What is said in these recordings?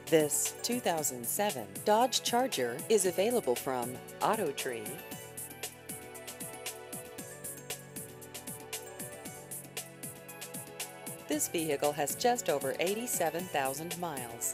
This 2007 Dodge Charger is available from AutoTree. This vehicle has just over 87,000 miles.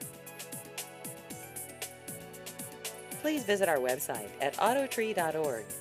Please visit our website at autotree.org